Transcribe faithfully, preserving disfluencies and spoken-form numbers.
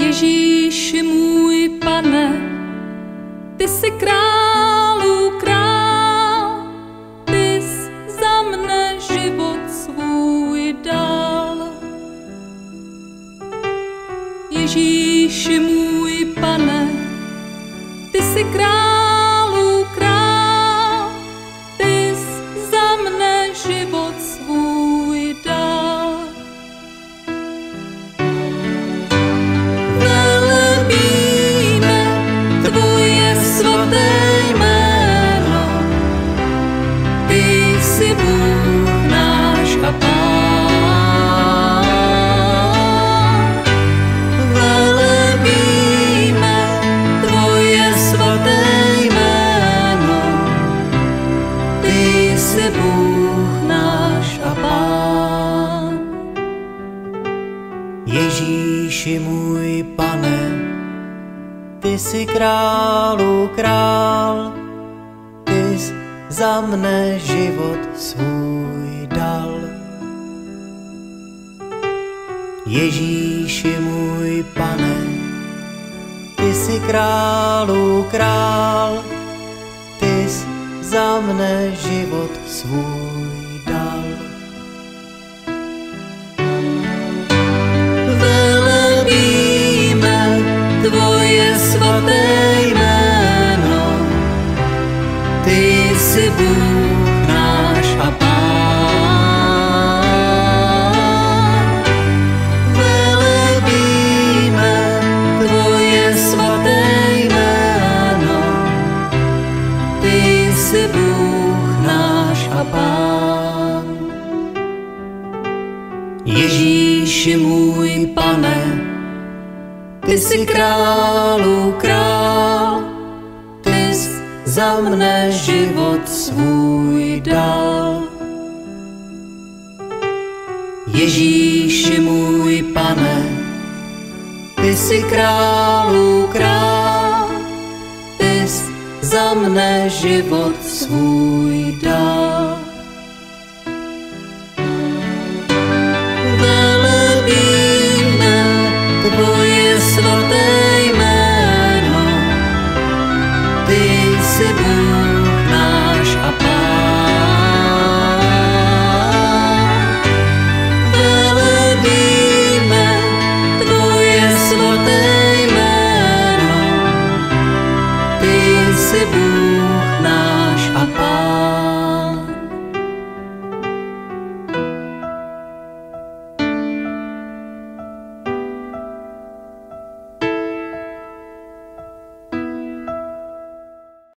Ježíši můj Pane, ty jsi králů král, ty jsi za mne život svůj dal. Ježíši můj Pane, ty jsi králů král, ty jsi za mne život svůj dal. Velebíme tvoje svaté jméno, ty jsi Bůh náš a Pán. Velebíme tvoje svaté jméno, ty jsi Bůh náš a Pán. Ježíši můj Pane, ty jsi králů král, ty jsi za mne život svůj dal. Ježíši můj Pane, ty jsi králů král, ty jsi za mne život svůj dal. Velebíme tvoje svaté jméno, ty jsi Bůh náš a Pán. Velebíme tvoje svaté jméno, ty jsi Bůh náš a Pán. Ježíši můj Pane, ty jsi králů král, ty jsi za mne život svůj dal. Ježíši můj Pane, ty jsi králů král, ty jsi za mne život svůj dal. Velebíme tvoje svaté jméno, ty jsi Bůh